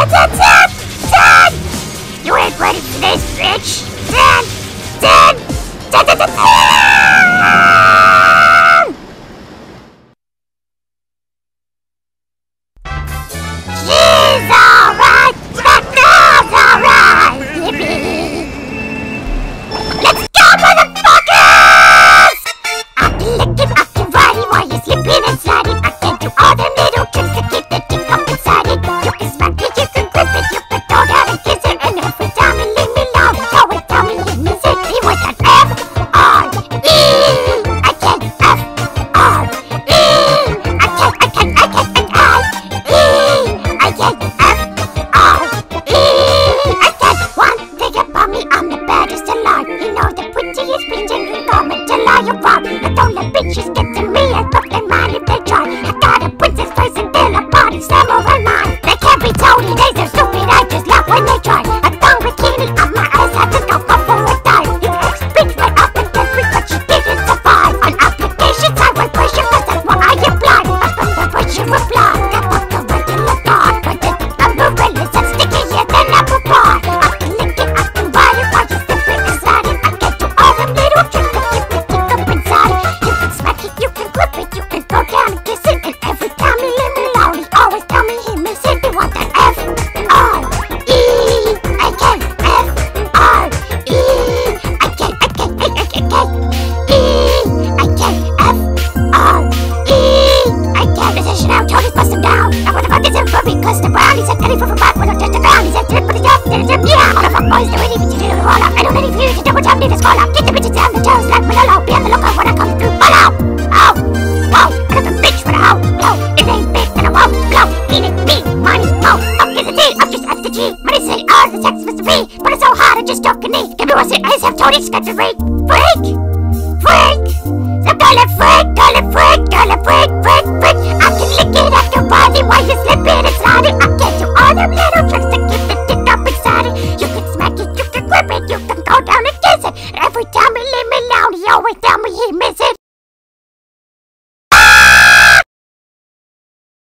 You ain't ready for this, bitch! She's alright! That girl's alright! Yippee! Let's go, motherfuckers! I can lick him, I can ride him while you're slipping and sliding. I can do all them little tricks to keep the dick up inside it. You can smack it, you can grip it, you can throw down and kiss it. And every time you leave me alone, you always tell me you miss it. He was an F-R-E. I can F-R-E. I can one thing about me, I'm the baddest alive. You know the prettiest bitch and you comment till I arrive. I don't let bitches get to me, I fuck their mind if they try. I got a princess face and then a body samurai mind. They can't be Tony, they so stupid, I just laugh when they try. A thong bikini on my ass, I just go for a dive. You speak right up and then but she didn't survive. On applications I went pressure, cause that's what I apply. I from the pressure reply. That fuck a regular god, but the umbrellas are stickier than apple pie. I can lick it, I can ride it while you sip it inside it. I can do all them little tricks to keep the dick up inside it. You can smack it, you can grip it, you can go down and kiss it. And every time he leave me alone, he always tell me he miss it. He want that F-R-E. I can F-R-E. I can F-R-E. I can position out, Tony's bust him down. Now what the fuck is it for me? Cause the brownies are telling from back when I'm just around. He's a trip for the job, yeah. All the fuck boys do it, even to do the roll up. I don't need for you to double jump, need to scroll up. Get the bitches down the toes like Manolo. Be on the lookout when I come through. Follow! Oh! Whoa! I got the bitch with a hoe. Yo! It ain't big, then I won't blow. Eat it, me, money, mo. Up is the T, up just as the G. Money say R, the sex was the V. But it's so hard, I just don't can eat. Give me what's it, I just have Tony, sketch a freak. Freak! Freak!